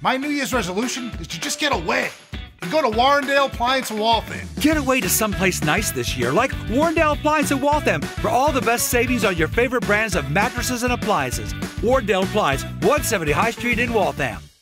My New Year's resolution is to just get away and go to Warrendale, Appliance, and Waltham. Get away to someplace nice this year, like Warrendale Appliance in Waltham, for all the best savings on your favorite brands of mattresses and appliances. Warrendale Appliance, 170 High Street in Waltham.